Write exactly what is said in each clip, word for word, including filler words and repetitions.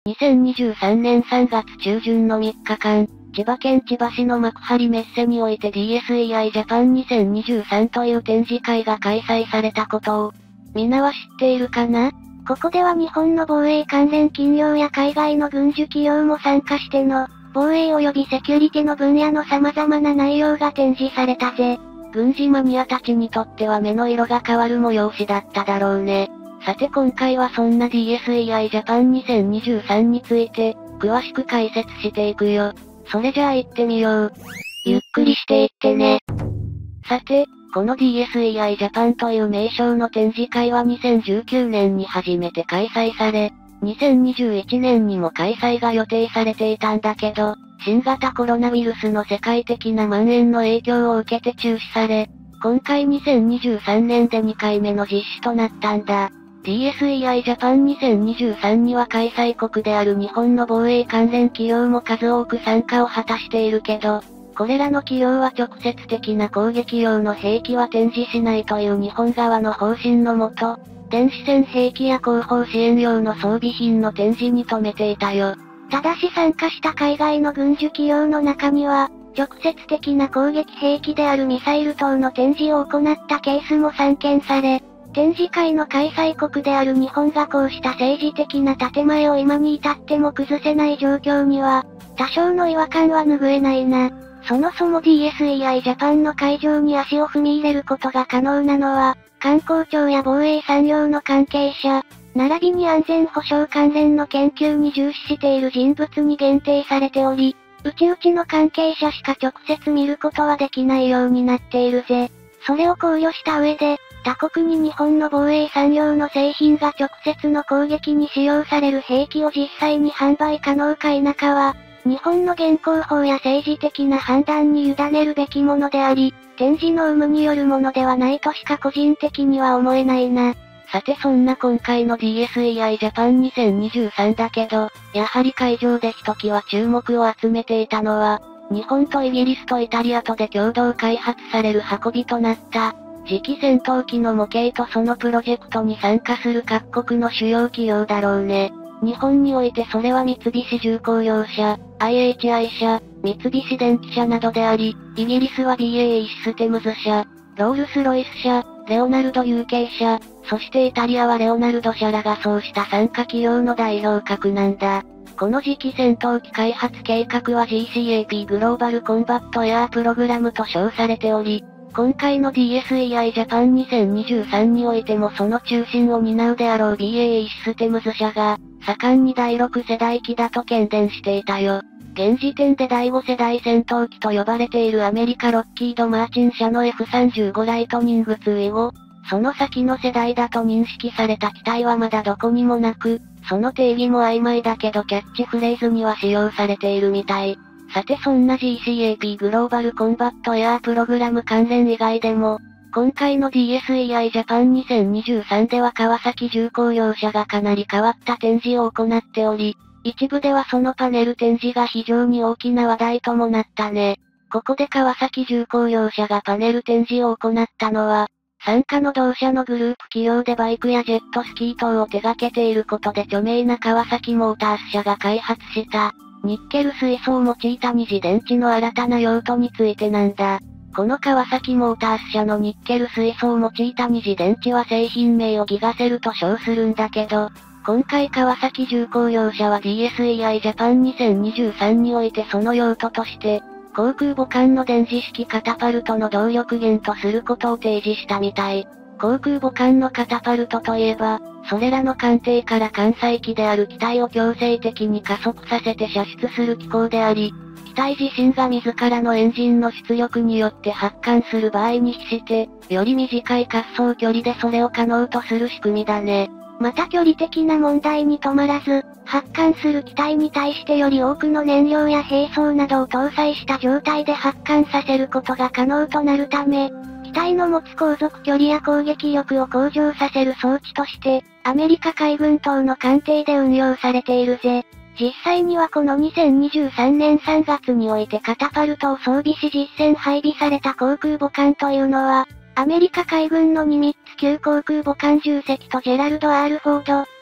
にせんにじゅうさんねんさんがつ中旬のみっかかん、千葉県千葉市の幕張メッセにおいて ディーエスイーアイ ジャパンにせんにじゅうさんという展示会が開催されたことを、みんなは知っているかな？ ここでは日本の防衛関連企業や海外の軍需企業も参加しての、防衛及びセキュリティの分野の様々な内容が展示されたぜ。 軍事マニアたちにとっては目の色が変わる催しだっただろうね。さて今回はそんな ディーエスイーアイ ジャパンにせんにじゅうさんについて、詳しく解説していくよ。それじゃあ行ってみよう。 ゆっくりしていってね。 さて、この ディーエスイーアイ ジャパンという名称の展示会はにせんじゅうきゅうねんに初めて開催され、にせんにじゅういちねんにも開催が予定されていたんだけど、新型コロナウイルスの世界的な蔓延の影響を受けて中止され、今回にせんにじゅうさんねんでにかいめの実施となったんだ。ディーエスイーアイ ジャパンにせんにじゅうさんには開催国である日本の防衛関連企業も数多く参加を果たしているけど、これらの企業は直接的な攻撃用の兵器は展示しないという日本側の方針のもと、電子戦兵器や後方支援用の装備品の展示に留めていたよ。 ただし参加した海外の軍需企業の中には、直接的な攻撃兵器であるミサイル等の展示を行ったケースも散見され、展示会の開催国である日本がこうした政治的な建前を今に至っても崩せない状況には、多少の違和感は拭えないな。そもそも ディーエスイーアイ ジャパンの会場に足を踏み入れることが可能なのは、観光庁や防衛産業の関係者、並びに安全保障関連の研究に重視している人物に限定されており、内々の関係者しか直接見ることはできないようになっているぜ。それを考慮した上で、他国に日本の防衛産業の製品が直接の攻撃に使用される兵器を実際に販売可能か否かは、日本の現行法や政治的な判断に委ねるべきものであり、展示の有無によるものではないとしか個人的には思えないな。 さてそんな今回の ディーエスイーアイ ジャパンにせんにじゅうさんだけど、やはり会場でひときわ注目を集めていたのは、日本とイギリスとイタリアとで共同開発される運びとなった、次期戦闘機の模型とそのプロジェクトに参加する各国の主要企業だろうね。日本においてそれは三菱重工業社、アイエイチアイ 社、三菱電機社などであり、イギリスは ビーエーイー システムズ社、ロールスロイス社、レオナルド ユーケー 社、そしてイタリアはレオナルド社らがそうした参加企業の代表格なんだ。この次期戦闘機開発計画は ジーシーエーピー グローバルコンバットエアープログラムと称されており、今回の ディーエスイーアイ ジャパンにせんにじゅうさんにおいてもその中心を担うであろう ビーエーイー システムズ社が、盛んにだいろく世代機だと喧伝していたよ。現時点でだいご世代戦闘機と呼ばれているアメリカロッキード・マーチン社の エフさんじゅうご ライトニングツー以後、その先の世代だと認識された機体はまだどこにもなく、その定義も曖昧だけどキャッチフレーズには使用されているみたい。さてそんな ジーシーエーピー グローバルコンバットエアープログラム関連以外でも、今回の ディーエスイーアイ ジャパンにせんにじゅうさんでは川崎重工業社がかなり変わった展示を行っており、一部ではそのパネル展示が非常に大きな話題ともなったね。ここで川崎重工業社がパネル展示を行ったのは、傘下の同社のグループ企業でバイクやジェットスキー等を手掛けていることで著名な川崎モータース社が開発した、ニッケル水素を用いた二次電池の新たな用途についてなんだ。この川崎モータース社のニッケル水素を用いた二次電池は製品名をギガセルと称するんだけど、今回川崎重工業社は ディーエスイーアイ ジャパンにせんにじゅうさんにおいてその用途として、航空母艦の電磁式カタパルトの動力源とすることを提示したみたい。航空母艦のカタパルトといえば、それらの艦艇から艦載機である機体を強制的に加速させて射出する機構であり、機体自身が自らのエンジンの出力によって発艦する場合に比して、より短い滑走距離でそれを可能とする仕組みだね。 また距離的な問題に止まらず、発艦する機体に対してより多くの燃料や兵装などを搭載した状態で発艦させることが可能となるため、機体の持つ航続距離や攻撃力を向上させる装置として、アメリカ海軍等の艦艇で運用されているぜ。実際にはこのにせんにじゅうさんねんさんがつにおいてカタパルトを装備し実戦配備された航空母艦というのは、アメリカ海軍のニミッツ級航空母艦じゅう隻とジェラルド・ R ・フォード、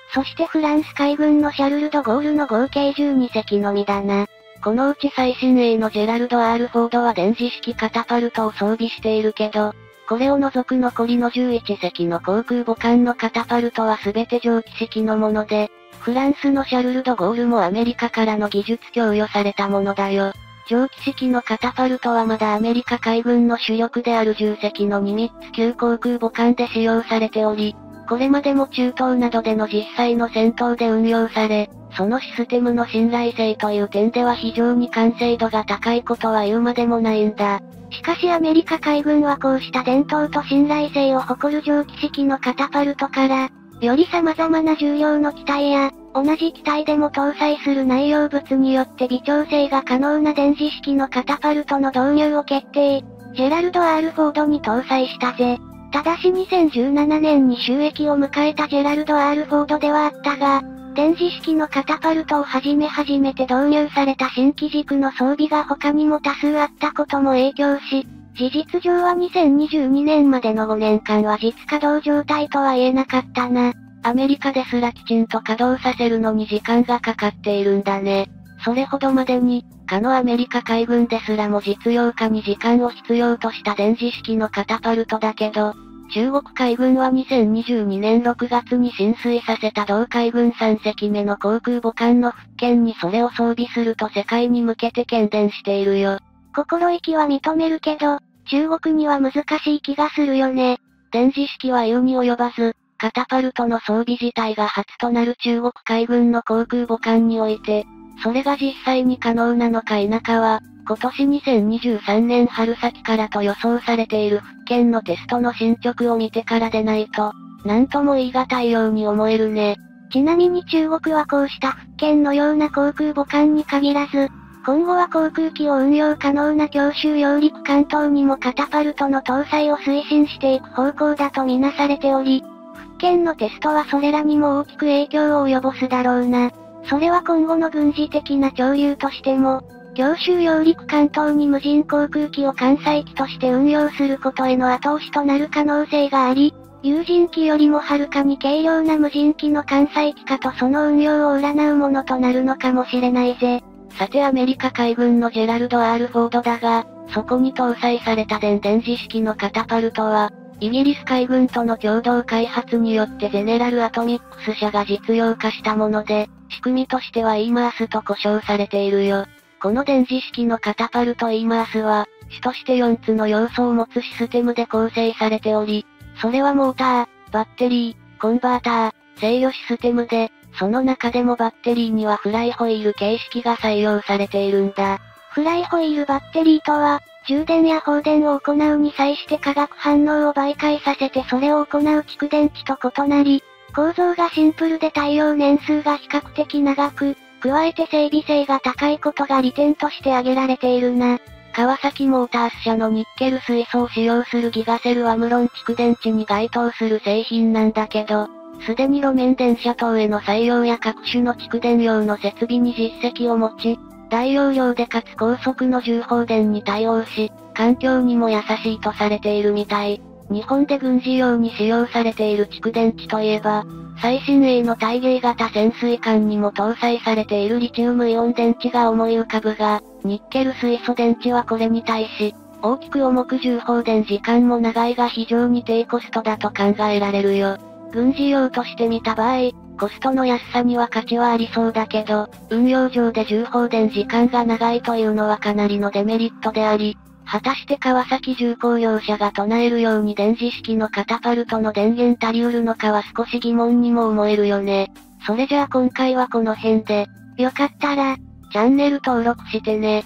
そしてフランス海軍のシャルル・ド・ゴールの合計じゅうにせきのみだな。 このうち最新鋭のジェラルド・アール・フォードは電磁式カタパルトを装備しているけど、これを除く残りのじゅういちせきの航空母艦のカタパルトは全て蒸気式のもので、フランスのシャルル・ド・ゴールもアメリカからの技術供与されたものだよ。蒸気式のカタパルトはまだアメリカ海軍の主力であるじゅっせきのニミッツ級航空母艦で使用されており、これまでも中東などでの実際の戦闘で運用され、そのシステムの信頼性という点では非常に完成度が高いことは言うまでもないんだ。 しかしアメリカ海軍はこうした伝統と信頼性を誇る蒸気式のカタパルトから、より様々な重量の機体や、同じ機体でも搭載する内容物によって微調整が可能な電磁式のカタパルトの導入を決定。ジェラルド・アール・フォードに搭載したぜ。ただしにせんじゅうななねんに収益を迎えたジェラルド・アール・フォードではあったが、電磁式のカタパルトをはじめ初めて導入された新機軸の装備が他にも多数あったことも影響し、事実上はにせんにじゅうにねんまでのごねんかんは実稼働状態とは言えなかったな。 アメリカですらきちんと稼働させるのに時間がかかっているんだね。それほどまでに、かのアメリカ海軍ですらも実用化に時間を必要とした電磁式のカタパルトだけど、中国海軍はにせんにじゅうにねんろくがつに進水させた同海軍さんせきめの航空母艦の復権にそれを装備すると世界に向けて喧伝しているよ。 心意気は認めるけど、中国には難しい気がするよね。 電磁式は言うに及ばず、カタパルトの装備自体が初となる中国海軍の航空母艦において、それが実際に可能なのか否かは、今年にせんにじゅうさんねん春先からと予想されている復権のテストの進捗を見てからでないと、なんとも言い難いように思えるね。 ちなみに中国はこうした復権のような航空母艦に限らず、今後は航空機を運用可能な強襲揚陸艦等にもカタパルトの搭載を推進していく方向だとみなされており、復権のテストはそれらにも大きく影響を及ぼすだろうな。それは今後の軍事的な潮流としても、強襲揚陸艦等に無人航空機を艦載機として運用することへの後押しとなる可能性があり、有人機よりもはるかに軽量な無人機の艦載機化とその運用を占うものとなるのかもしれないぜ。 さてアメリカ海軍のジェラルド・アール・フォードだが、そこに搭載された電電磁式のカタパルトは、イギリス海軍との共同開発によってゼネラル・アトミックス社が実用化したもので、仕組みとしては イーマース と呼称されているよ。この電磁式のカタパルト イーマース は、主としてよっつの要素を持つシステムで構成されており、それはモーター、バッテリー、コンバーター、制御システムで、その中でもバッテリーにはフライホイール形式が採用されているんだ。 フライホイールバッテリーとは、充電や放電を行うに際して化学反応を媒介させてそれを行う蓄電池と異なり、構造がシンプルで耐用年数が比較的長く、加えて整備性が高いことが利点として挙げられているな。 川崎モータース社のニッケル水素を使用するギガセルアムロン蓄電池に該当する製品なんだけど、すでに路面電車等への採用や各種の蓄電用の設備に実績を持ち、大容量でかつ高速の重放電に対応し、環境にも優しいとされているみたい。日本で軍事用に使用されている蓄電池といえば、最新鋭の対迎型潜水艦にも搭載されているリチウムイオン電池が思い浮かぶが、ニッケル水素電池はこれに対し、大きく重く重放電時間も長いが非常に低コストだと考えられるよ。軍事用として見た場合、コストの安さには価値はありそうだけど、運用上で重放電時間が長いというのはかなりのデメリットであり、果たして川崎重工業者が唱えるように電磁式のカタパルトの電源足りうるのかは少し疑問にも思えるよね。それじゃあ今回はこの辺で、 よかったら、 チャンネル登録してね。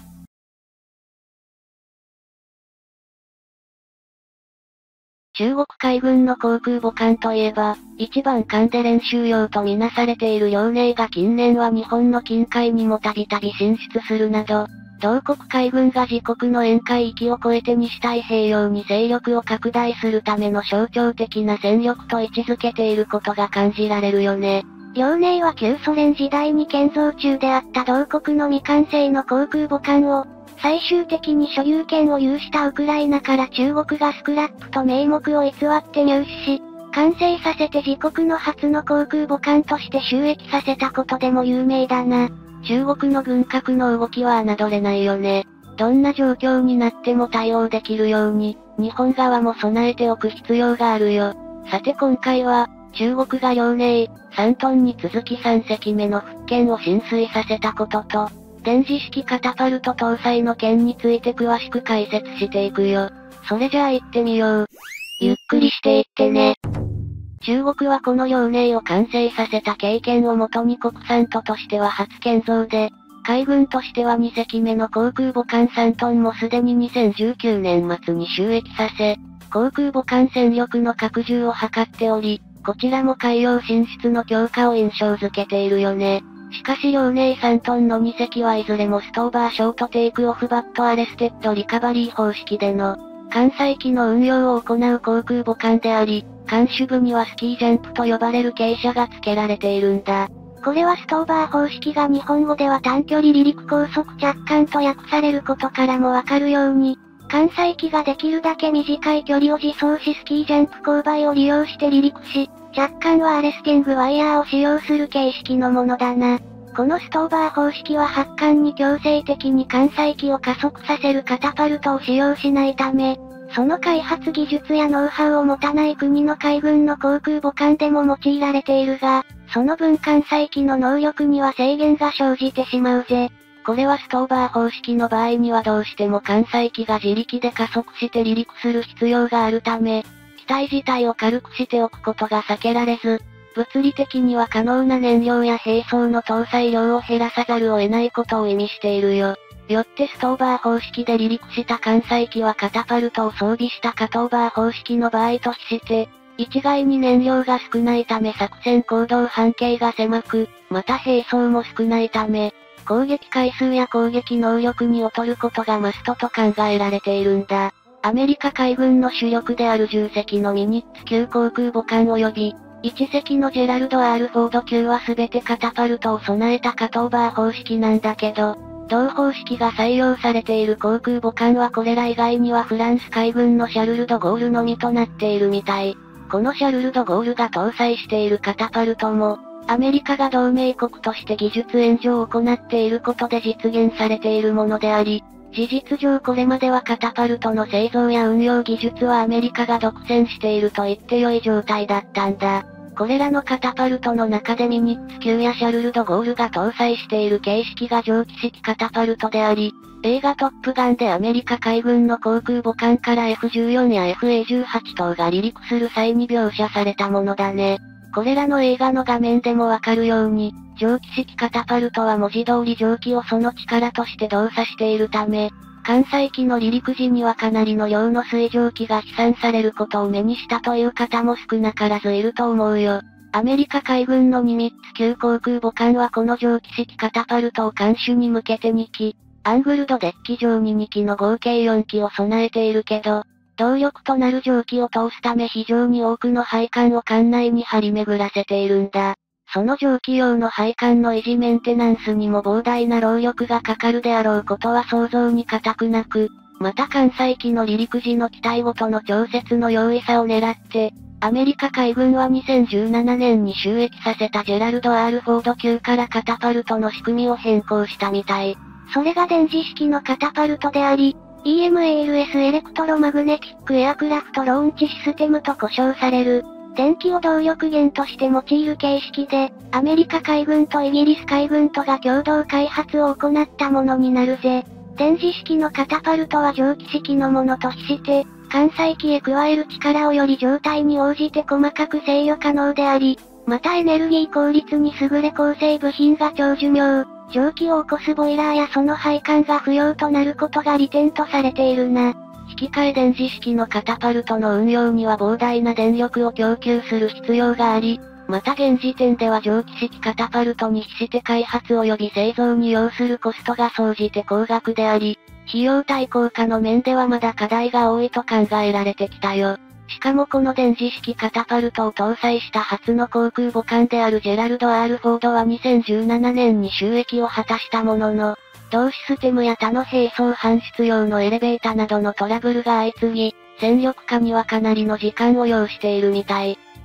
中国海軍の航空母艦といえば、一番艦で練習用とみなされている遼寧が近年は日本の近海にもたびたび進出するなど、同国海軍が自国の沿海域を越えて西太平洋に勢力を拡大するための象徴的な戦力と位置づけていることが感じられるよね。 遼寧は旧ソ連時代に建造中であった同国の未完成の航空母艦を、最終的に所有権を有したウクライナから中国がスクラップと名目を偽って入手し、 完成させて自国の初の航空母艦として収益させたことでも有名だな。 中国の軍拡の動きは侮れないよね。どんな状況になっても対応できるように、日本側も備えておく必要があるよ。さて今回は、中国が遼寧、さんトンに続きさんせきめの福建を浸水させたことと、電磁式カタパルト搭載の件について詳しく解説していくよ。それじゃあ行ってみよう。ゆっくりしていってね。中国はこの遼寧を完成させた経験をもとに国産都としては初建造で、海軍としてはにせきめの航空母艦さんトンもすでににせんじゅうきゅうねん末に収益させ、航空母艦戦力の拡充を図っており、こちらも海洋進出の強化を印象づけているよね。しかし遼寧さんトンのにせきはいずれもストーバーショートテイクオフバットアレステッドリカバリー方式での、艦載機の運用を行う航空母艦であり、艦首部にはスキージャンプと呼ばれる傾斜が付けられているんだ。 これはストーバー方式が日本語では短距離離陸高速着艦と訳されることからもわかるように、艦載機ができるだけ短い距離を自走しスキージャンプ勾配を利用して離陸し、着艦はアレスティングワイヤーを使用する形式のものだな。このストーバー方式は発艦に強制的に艦載機を加速させるカタパルトを使用しないため、その開発技術やノウハウを持たない国の海軍の航空母艦でも用いられているが、その分艦載機の能力には制限が生じてしまうぜ。 これはストーバー方式の場合にはどうしても艦載機が自力で加速して離陸する必要があるため、機体自体を軽くしておくことが避けられず、物理的には可能な燃料や兵装の搭載量を減らさざるを得ないことを意味しているよ。よってストーバー方式で離陸した艦載機はカタパルトを装備したカトーバー方式の場合と比して、一概に燃料が少ないため作戦行動半径が狭く、また兵装も少ないため、攻撃回数や攻撃能力に劣ることがマストと考えられているんだ。アメリカ海軍の主力であるじゅっせきのミニッツ級航空母艦及び、いちせきのジェラルド・アール・フォード級は全てカタパルトを備えたカトーバー方式なんだけど、同方式が採用されている航空母艦はこれら以外にはフランス海軍のシャルル・ド・ゴールのみとなっているみたい。このシャルル・ド・ゴールが搭載しているカタパルトも、アメリカが同盟国として技術援助を行っていることで実現されているものであり、事実上これまではカタパルトの製造や運用技術はアメリカが独占していると言って良い状態だったんだ。これらのカタパルトの中でミニッツ級やシャルル・ド・ゴールが搭載している形式が蒸気式カタパルトであり、映画トップガンでアメリカ海軍の航空母艦から エフじゅうよん や エフエーじゅうはち 等が離陸する際に描写されたものだね。これらの映画の画面でもわかるように、蒸気式カタパルトは文字通り蒸気をその力として動作しているため、艦載機の離陸時にはかなりの量の水蒸気が飛散されることを目にしたという方も少なからずいると思うよ。アメリカ海軍のニミッツ級航空母艦はこの蒸気式カタパルトを艦首に向けてにき、アングルドデッキ上ににきの合計よんきを備えているけど、動力となる蒸気を通すため非常に多くの配管を艦内に張り巡らせているんだ。その蒸気用の配管の維持メンテナンスにも膨大な労力がかかるであろうことは想像に難くなく、また艦載機の離陸時の機体ごとの調節の容易さを狙って、アメリカ海軍はにせんじゅうななねんに収益させたジェラルド・アール・フォード級からカタパルトの仕組みを変更したみたい。 それが電磁式のカタパルトであり、イーエムエーエルエス エレクトロマグネティックエアクラフトローンチシステムと呼称される、電気を動力源として用いる形式で、アメリカ海軍とイギリス海軍とが共同開発を行ったものになるぜ。電磁式のカタパルトは蒸気式のものと比して、艦載機へ加える力をより状態に応じて細かく制御可能であり、またエネルギー効率に優れ構成部品が超寿命、蒸気を起こすボイラーやその配管が不要となることが利点とされているな。 引き換え電磁式のカタパルトの運用には膨大な電力を供給する必要があり、また現時点では蒸気式カタパルトに比して開発及び製造に要するコストが総じて高額であり、費用対効果の面ではまだ課題が多いと考えられてきたよ。しかもこの電磁式カタパルトを搭載した初の航空母艦であるジェラルド・アール・フォードはにせんじゅうななねんに収益を果たしたものの、同システムや他の兵装搬出用のエレベータなどのトラブルが相次ぎ、戦力化にはかなりの時間を要しているみたい。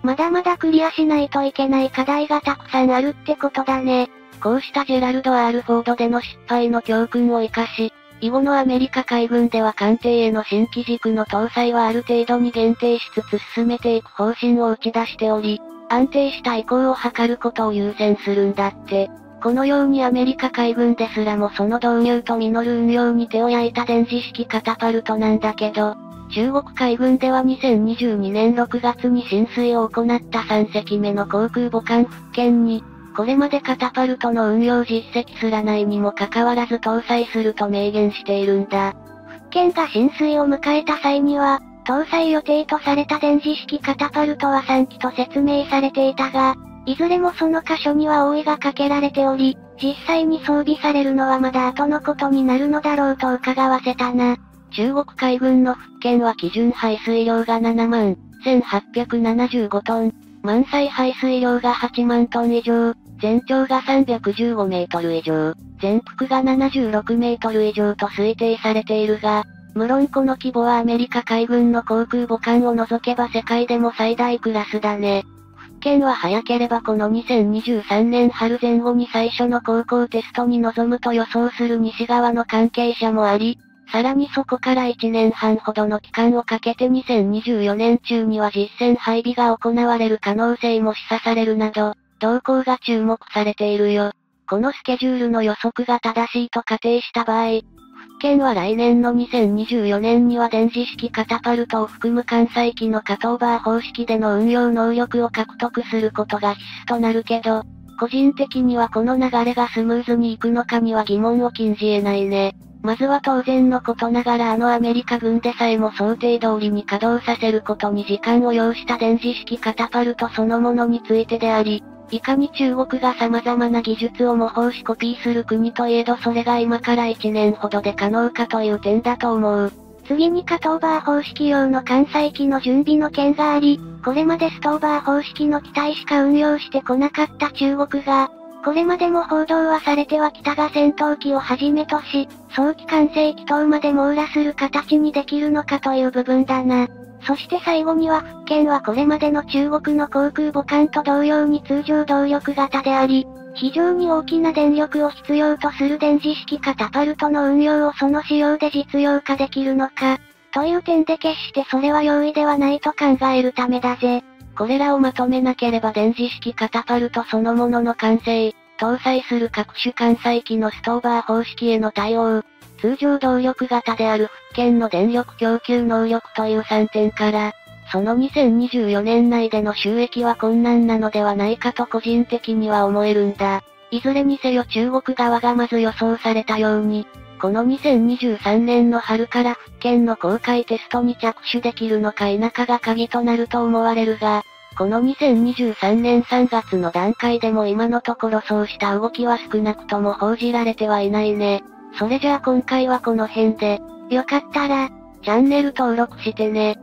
まだまだクリアしないといけない課題がたくさんあるってことだね。 こうしたジェラルド・アール・フォードでの失敗の教訓を生かし、以後のアメリカ海軍では艦艇への新機軸の搭載はある程度に限定しつつ進めていく方針を打ち出しており、安定した移行を図ることを優先するんだって。このようにアメリカ海軍ですらもその導入と実る運用に手を焼いた電磁式カタパルトなんだけど、中国海軍ではにせんにじゅうにねんろくがつに進水を行ったさんせきめの航空母艦福建に、これまでカタパルトの運用実績すらないにもかかわらず搭載すると明言しているんだ。 福建が進水を迎えた際には、搭載予定とされた電磁式カタパルトはさんきと説明されていたが、いずれもその箇所には覆いがかけられており、実際に装備されるのはまだ後のことになるのだろうと伺わせたな。 中国海軍の福建は基準排水量がななまんせんはっぴゃくななじゅうごトン、満載排水量がはちまんトン以上、全長がさんびゃくじゅうごメートル以上、全幅がななじゅうろくメートル以上と推定されているが、無論この規模はアメリカ海軍の航空母艦を除けば世界でも最大クラスだね。福建は早ければこのにせんにじゅうさんねん春前後に最初の航行テストに臨むと予想する西側の関係者もあり、さらにそこからいちねんはんほどの期間をかけてにせんにじゅうよねん中には実戦配備が行われる可能性も示唆されるなど、動向が注目されているよ。このスケジュールの予測が正しいと仮定した場合、福建は来年のにせんにじゅうよねんには電磁式カタパルトを含む艦載機のカトーバー方式での運用能力を獲得することが必須となるけど、個人的にはこの流れがスムーズにいくのかには疑問を禁じ得ないね。まずは当然のことながらあのアメリカ軍でさえも想定通りに稼働させることに時間を要した電磁式カタパルトそのものについてであり、いかに中国が様々な技術を模倣しコピーする国といえどそれが今からいちねんほどで可能かという点だと思う。 次にカトーバー方式用の艦載機の準備の件があり、これまでストーバー方式の機体しか運用してこなかった中国が、これまでも報道はされてはきたが戦闘機をはじめとし、早期完成機等まで網羅する形にできるのかという部分だな。そして最後には福建はこれまでの中国の航空母艦と同様に通常動力型であり、非常に大きな電力を必要とする電磁式カタパルトの運用をその仕様で実用化できるのか、という点で決してそれは容易ではないと考えるためだぜ。 これらをまとめなければ電磁式カタパルトそのものの完成、搭載する各種艦載機のストーバー方式への対応、通常動力型である福建の電力供給能力というさんてんから、そのにせんにじゅうよねん内での収益は困難なのではないかと個人的には思えるんだ。いずれにせよ中国側がまず予想されたように、このにせんにじゅうさんねんの春から福建の公開テストに着手できるのか否かが鍵となると思われるが、このにせんにじゅうさんねんさんがつの段階でも今のところそうした動きは少なくとも報じられてはいないね。それじゃあ今回はこの辺で、 よかったら、 チャンネル登録してね。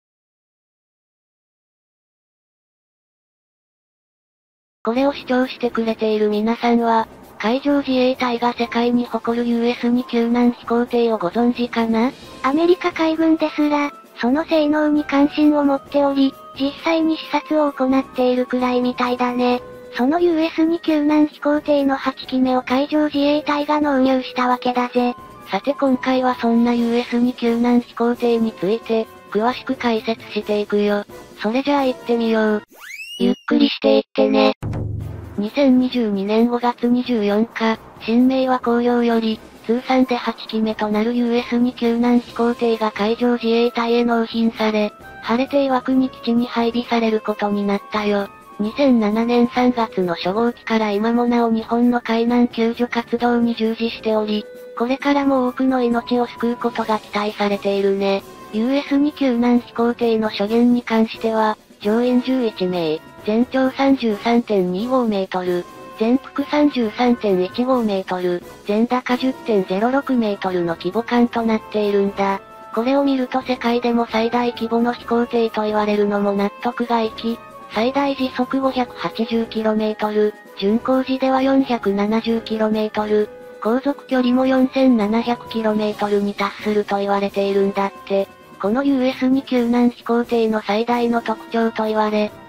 これを視聴してくれている皆さんは、海上自衛隊が世界に誇る ユーエスに 救難飛行艇をご存知かな？ アメリカ海軍ですら、その性能に関心を持っており、実際に視察を行っているくらいみたいだね。その ユーエスに 救難飛行艇のはちきめを海上自衛隊が納入したわけだぜ。 さて今回はそんな ユーエスに 救難飛行艇について、詳しく解説していくよ。それじゃあ行ってみよう。 ゆっくりしていってね。 にせんにじゅうにねんごがつにじゅうよっか、新明和工業より、通算ではちきめとなる ユーエスに 救難飛行艇が海上自衛隊へ納品され、晴れて岩国基地に配備されることになったよ。にせんななねんさんがつの初号機から今もなお日本の海難救助活動に従事しており、これからも多くの命を救うことが期待されているね。ユーエスに 救難飛行艇の初限に関しては、乗員じゅういちめい、全長 さんじゅうさんてんにごメートル、全幅 さんじゅうさんてんいちごメートル、全高 じゅってんゼロろくメートルの規模感となっているんだ。これを見ると世界でも最大規模の飛行艇と言われるのも納得がいき、最大時速 ごひゃくはちじゅうキロメートル、巡航時では よんひゃくななじゅうキロメートル、航続距離も よんせんななひゃくキロメートルに達すると言われているんだって。この ユーエスに 救難飛行艇の最大の特徴と言われ、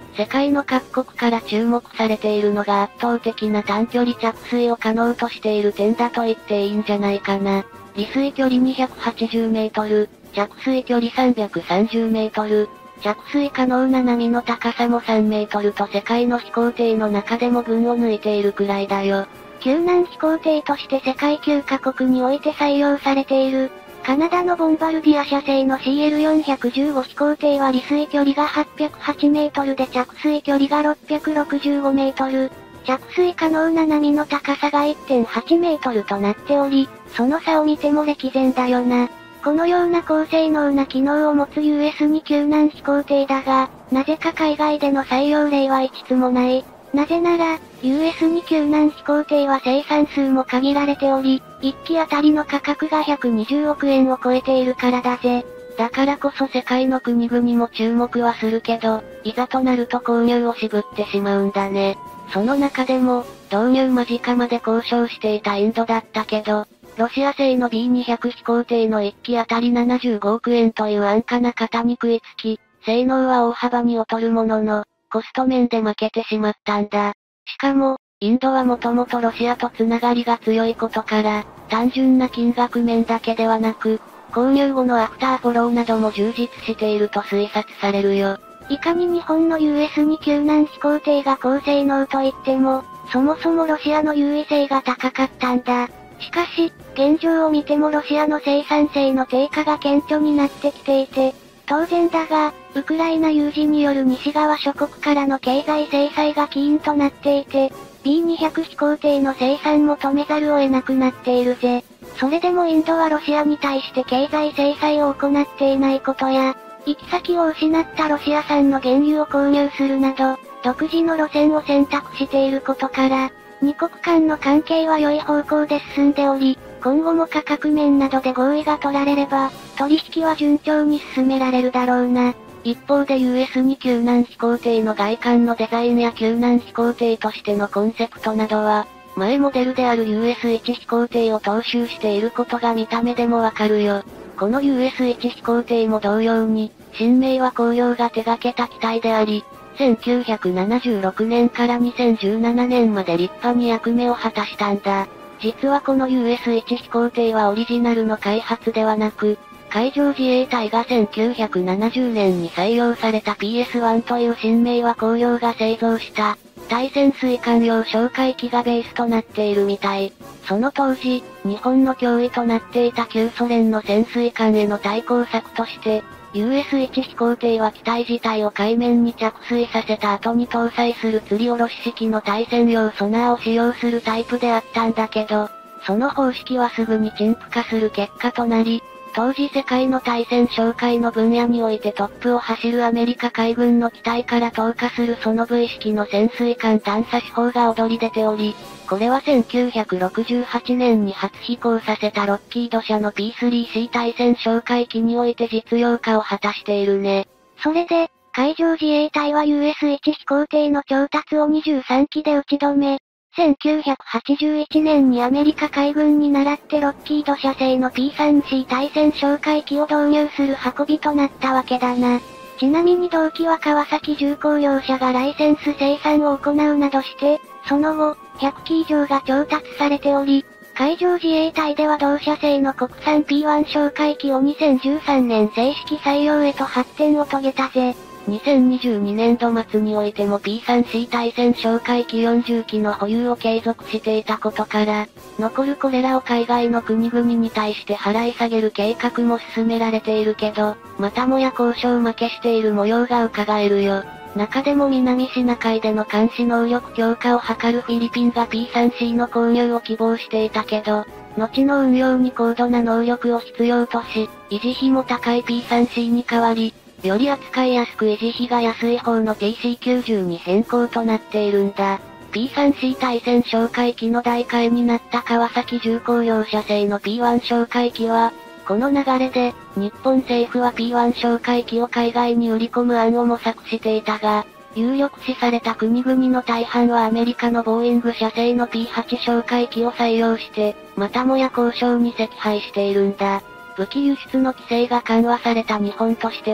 世界の各国から注目されているのが圧倒的な短距離着水を可能としている点だと言っていいんじゃないかな。離水距離にひゃくはちじゅうメートル、着水距離さんびゃくさんじゅうメートル、着水可能な波の高さもさんメートルと世界の飛行艇の中でも群を抜いているくらいだよ。 救難飛行艇として世界きゅうカ国において採用されている、カナダのボンバルディア社製の シーエルよんひゃくじゅうご 飛行艇は離水距離がはっぴゃくはちメートルで着水距離がろっぴゃくろくじゅうごメートル、着水可能な波の高さが いってんはちメートルとなっており、その差を見ても歴然だよな。このような高性能な機能を持つ ユーエスに 救難飛行艇だが、なぜか海外での採用例は一つもない。なぜなら、ユーエスに 救難飛行艇は生産数も限られており、いっきあたりの価格がひゃくにじゅうおくえんを超えているからだぜ。 だからこそ世界の国々も注目はするけど、いざとなると購入を渋ってしまうんだね。その中でも、導入間近まで交渉していたインドだったけど、ロシア製の ビーにひゃく 飛行艇のいっきあたりななじゅうごおくえんという安価な型に食いつき、性能は大幅に劣るものの、コスト面で負けてしまったんだ。しかも、インドはもともとロシアとつながりが強いことから、単純な金額面だけではなく、購入後のアフターフォローなども充実していると推察されるよ。 いかに日本の ユーエスに 救難飛行艇が高性能といっても、そもそもロシアの優位性が高かったんだ。しかし、現状を見てもロシアの生産性の低下が顕著になってきていて、当然だが、ウクライナ有事による西側諸国からの経済制裁が起因となっていて、ビーにひゃく 飛行艇の生産も止めざるを得なくなっているぜ。それでもインドはロシアに対して経済制裁を行っていないことや、行き先を失ったロシア産の原油を購入するなど、独自の路線を選択していることから、二国間の関係は良い方向で進んでおり、今後も価格面などで合意が取られれば、取引は順調に進められるだろうな。 一方で ユーエスに 救難飛行艇の外観のデザインや救難飛行艇としてのコンセプトなどは、前モデルである ユーエスワン 飛行艇を踏襲していることが見た目でもわかるよ。この ユーエスワン 飛行艇も同様に、新名は工業が手掛けた機体であり、せんきゅうひゃくななじゅうろくねんからにせんじゅうななねんまで立派に役目を果たしたんだ。実はこの ユーエスワン 飛行艇はオリジナルの開発ではなく、海上自衛隊がせんきゅうひゃくななじゅうねんに採用された ピーエスワン という新名は工業が製造した、対潜水艦用哨戒機がベースとなっているみたい。その当時、日本の脅威となっていた旧ソ連の潜水艦への対抗策として、ユーエスワン 飛行艇は機体自体を海面に着水させた後に搭載する吊り下ろし式の対戦用ソナーを使用するタイプであったんだけど、その方式はすぐに陳腐化する結果となり、当時世界の対戦哨戒の分野においてトップを走るアメリカ海軍の機体から投下するその V 式の潜水艦探査手法が躍り出ており、これはせんきゅうひゃくろくじゅうはちねんに初飛行させたロッキード社の ピースリーシー 対戦哨戒機において実用化を果たしているね。 それで、海上自衛隊は ユーエスワン 飛行艇の調達をにじゅうさんきで打ち止め、せんきゅうひゃくはちじゅういちねんにアメリカ海軍に倣ってロッキード社製の ピースリーシー 対戦哨戒機を導入する運びとなったわけだな。ちなみに同機は川崎重工業者がライセンス生産を行うなどして、その後、ひゃっき以上が調達されており、海上自衛隊では同社製の国産 ピーワン 哨戒機をにせんじゅうさんねん正式採用へと発展を遂げたぜ。 にせんにじゅうにねんど末においても ピースリーシー 対戦哨戒機よんじゅうきの保有を継続していたことから、残るこれらを海外の国々に対して払い下げる計画も進められているけど、またもや交渉負けしている模様が伺えるよ。中でも南シナ海での監視能力強化を図るフィリピンが ピースリーシー の購入を希望していたけど、後の運用に高度な能力を必要とし、維持費も高い ピースリーシー に代わり、より扱いやすく維持費が安い方の ティーシーきゅうじゅう に変更となっているんだ。ピースリーシー 対戦哨戒機の代替になった川崎重工業社製の ピーワン 哨戒機は、この流れで、日本政府は ピーワン 哨戒機を海外に売り込む案を模索していたが、有力視された国々の大半はアメリカのボーイング社製の ピーはち 哨戒機を採用して、またもや交渉に惜敗しているんだ。武器輸出の規制が緩和された日本としては、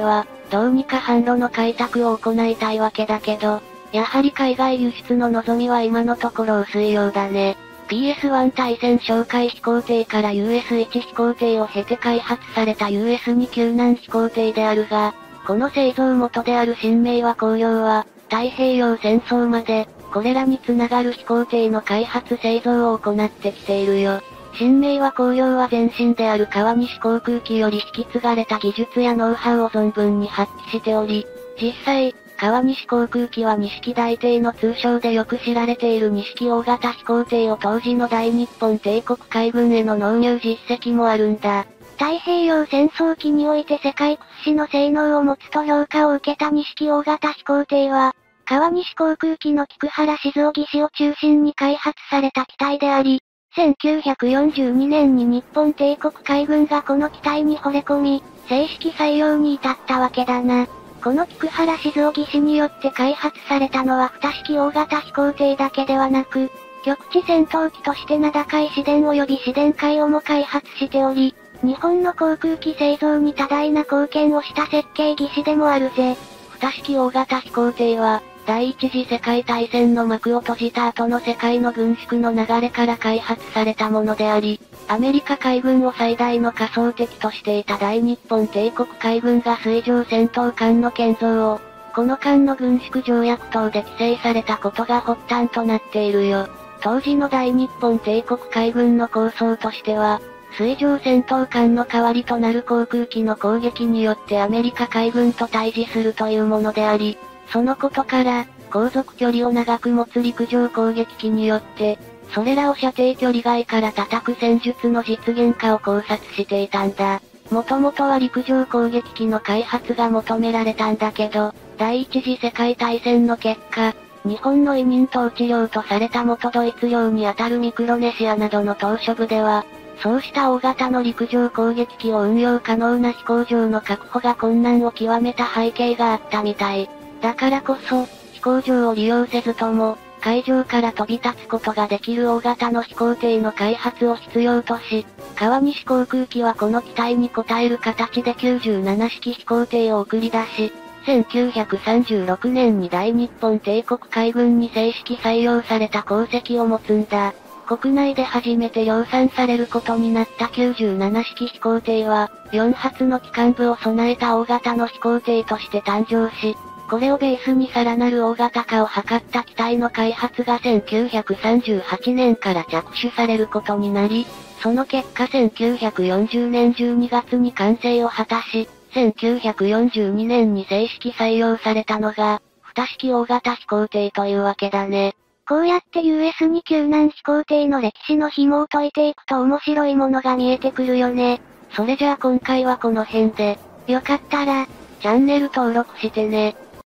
どうにか販路の開拓を行いたいわけだけど、やはり海外輸出の望みは今のところ薄いようだね。ピーエスワン 対戦哨戒飛行艇から ユーエスワン 飛行艇を経て開発された ユーエスツー 救難飛行艇であるが、この製造元である新明和工業は、太平洋戦争まで、これらにつながる飛行艇の開発製造を行ってきているよ。新明和工業は前身である川西航空機より引き継がれた技術やノウハウを存分に発揮しており、実際、川西航空機は錦大艇の通称でよく知られている錦大型飛行艇を当時の大日本帝国海軍への納入実績もあるんだ。 太平洋戦争期において世界屈指の性能を持つと評価を受けた錦大型飛行艇は、川西航空機の菊原静雄技師を中心に開発された機体であり、せんきゅうひゃくよんじゅうにねんに日本帝国海軍がこの機体に惚れ込み、正式採用に至ったわけだな。この菊原静雄技師によって開発されたのは二式大型飛行艇だけではなく、局地戦闘機として名高い市電及び市電海をも開発しており、日本の航空機製造に多大な貢献をした設計技師でもあるぜ。 二式大型飛行艇は、第一次世界大戦の幕を閉じた後の世界の軍縮の流れから開発されたものであり、アメリカ海軍を最大の仮想敵としていた大日本帝国海軍が水上戦闘艦の建造を、この艦の軍縮条約等で規制されたことが発端となっているよ。当時の大日本帝国海軍の構想としては、水上戦闘艦の代わりとなる航空機の攻撃によってアメリカ海軍と対峙するというものであり、そのことから、航続距離を長く持つ陸上攻撃機によって、それらを射程距離外から叩く戦術の実現化を考察していたんだ。もともとは陸上攻撃機の開発が求められたんだけど、第一次世界大戦の結果、日本の委任統治領とされた元ドイツ領にあたるミクロネシアなどの島嶼部では、そうした大型の陸上攻撃機を運用可能な飛行場の確保が困難を極めた背景があったみたい。だからこそ、飛行場を利用せずとも、海上から飛び立つことができる大型の飛行艇の開発を必要とし、川西航空機はこの機体に応える形できゅうじゅうなな式飛行艇を送り出し、せんきゅうひゃくさんじゅうろくねんに大日本帝国海軍に正式採用された功績を持つんだ。国内で初めて量産されることになったきゅうじゅうなな式飛行艇は、よん発の機関部を備えた大型の飛行艇として誕生し、これをベースにさらなる大型化を図った機体の開発がせんきゅうひゃくさんじゅうはちねんから着手されることになり、その結果せんきゅうひゃくよんじゅうねんじゅうにがつに完成を果たし、せんきゅうひゃくよんじゅうにねんに正式採用されたのが、二式大型飛行艇というわけだね。 こうやって ユーエスツー 救難飛行艇の歴史の紐を解いていくと面白いものが見えてくるよね。 それじゃあ今回はこの辺で、 よかったら、 チャンネル登録してね。